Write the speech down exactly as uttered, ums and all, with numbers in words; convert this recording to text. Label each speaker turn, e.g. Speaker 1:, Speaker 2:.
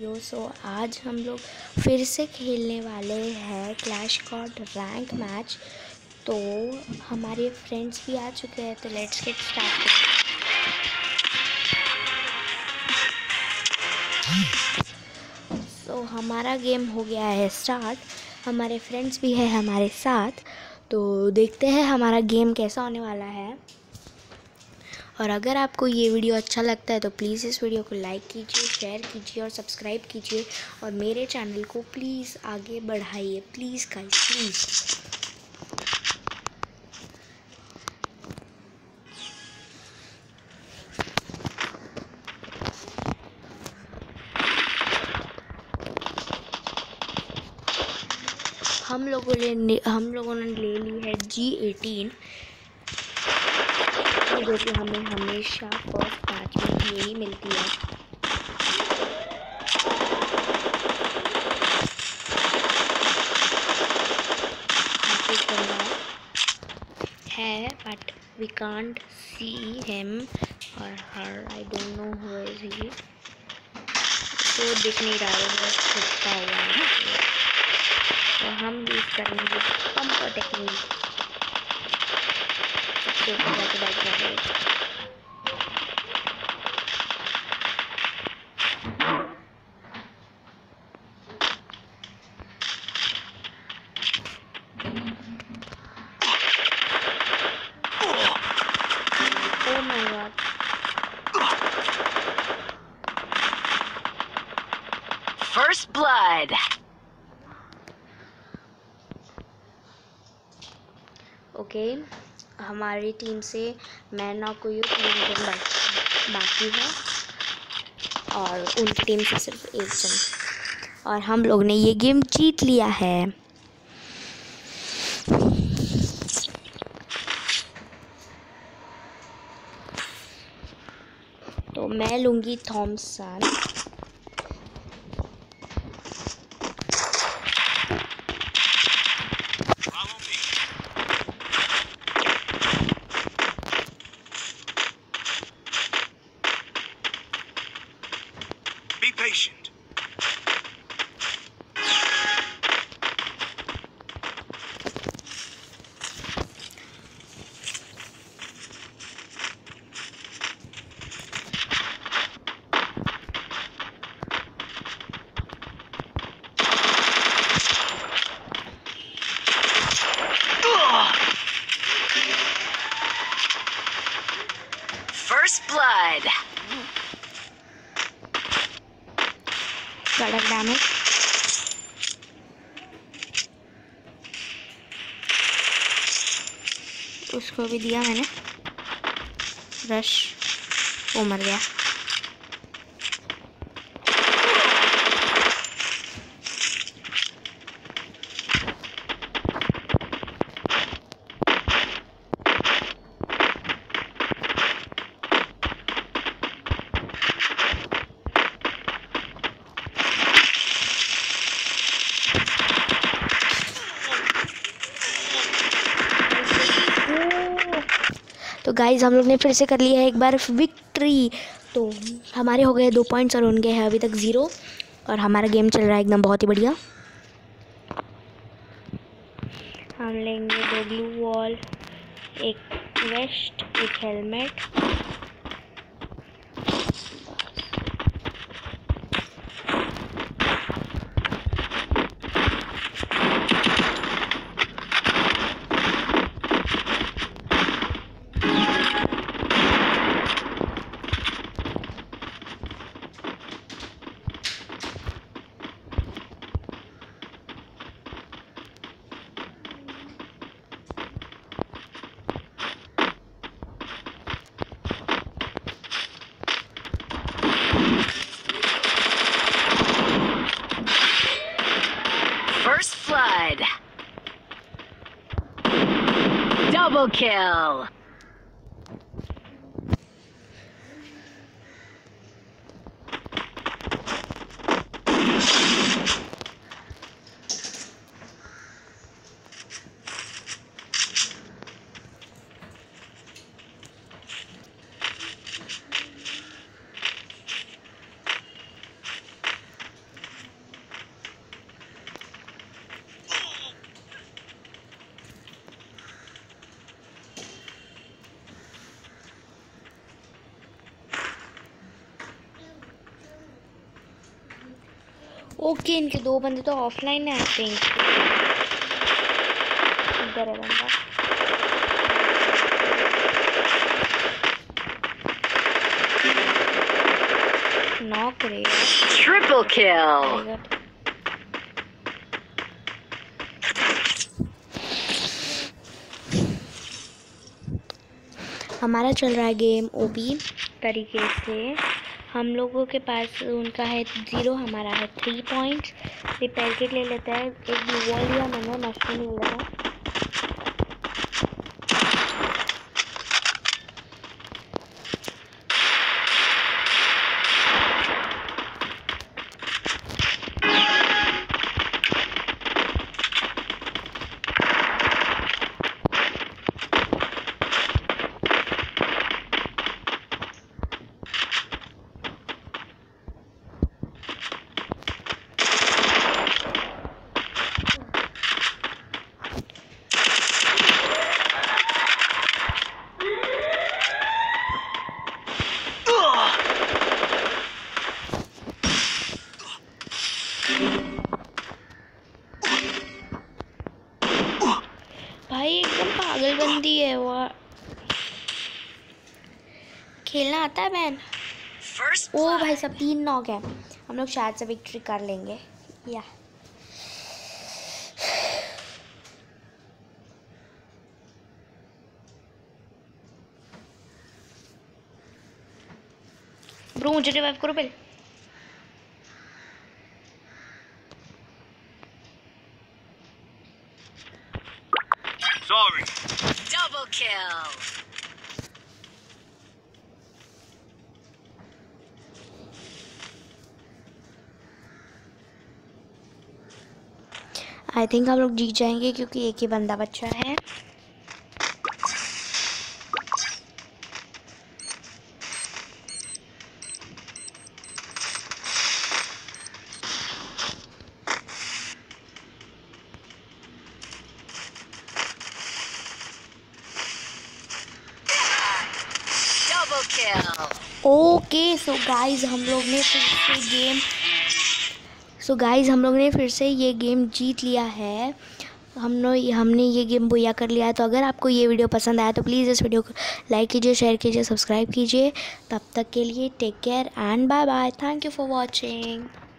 Speaker 1: यो सो आज हम लोग फिर से खेलने वाले हैं क्लैश कॉर्ड रैंक मैच। तो हमारे फ्रेंड्स भी आ चुके हैं, तो लेट्स गेट स्टार्ट। तो हमारा गेम हो गया है स्टार्ट। हमारे फ्रेंड्स भी है हमारे साथ, तो देखते हैं हमारा गेम कैसा होने वाला है। और अगर आपको ये वीडियो अच्छा लगता है तो प्लीज़ इस वीडियो को लाइक कीजिए, शेयर कीजिए और सब्सक्राइब कीजिए, और मेरे चैनल को प्लीज़ आगे बढ़ाइए, प्लीज़ गाइस प्लीज़। हम लोगों ने हम लोगों ने ले ली है जी एटीन, जो कि हमें हमेशा फर्स्ट मैच में यही मिलती है। है but we can't see him और her, I don't know who is he. तो दिख नहीं रहा है, बस छुपा हुआ है। तो हम यूज करेंगे पंप टेक्निक। सबसे ऊपर जाके बैठ जाएंगे। Oh my God.
Speaker 2: First blood.
Speaker 1: Okay okay. हमारी टीम से मैन और कोई तीन जन बाकी है, और उनकी टीम से सिर्फ एक जन, और हम लोग ने ये गेम जीत लिया है। तो मैं लूँगी Thompson.
Speaker 3: Be patient.
Speaker 2: First blood.
Speaker 1: कड़क डैमेज। उसको भी दिया मैंने रश, वो मर गया। तो गाइज हम लोग ने फिर से कर लिया है एक बार विक्ट्री। तो हमारे हो गए दो पॉइंट्स और उनके हैं अभी तक ज़ीरो, और हमारा गेम चल रहा है एकदम बहुत ही बढ़िया। हम लेंगे दो ब्लू वॉल, एक वेस्ट, एक helmet.
Speaker 2: First blood. Double kill.
Speaker 1: Okay, इनके दो बंदे तो ऑफलाइन है आई थिंक। इधर है बंदा। नॉक रे।
Speaker 2: Triple kill.
Speaker 1: हमारा चल रहा है गेम ओपी तरीके से। हम लोगों के पास उनका है ज़ीरो, हमारा है थ्री पॉइंट्स। रिपेयर किट ले लेता है। एक ब्लू वॉल लिया मैंने, मशरूम मिल रहा। भाई एकदम पागलबंदी है वो। खेलना आता है बहन।
Speaker 2: First
Speaker 1: ओ
Speaker 2: blood.
Speaker 1: भाई सब तीन नॉक है। हम लोग शायद से विक्ट्री कर लेंगे। या ब्रो मुझे रिवाइव करो पहले।
Speaker 3: Sorry.
Speaker 2: Double kill.
Speaker 1: I think हम लोग जीत जाएंगे क्योंकि एक ही बंदा बचा है।
Speaker 2: Double kill.
Speaker 1: Okay so guys हम लोग ने फिर से गेम सो गाइज हम लोग ने फिर से ये गेम जीत लिया है। हम लोग हमने ये गेम बुया कर लिया है। तो अगर आपको ये वीडियो पसंद आया तो प्लीज़ इस वीडियो को लाइक कीजिए, शेयर कीजिए, सब्सक्राइब कीजिए। तब तक के लिए take care and bye bye. Thank you for watching.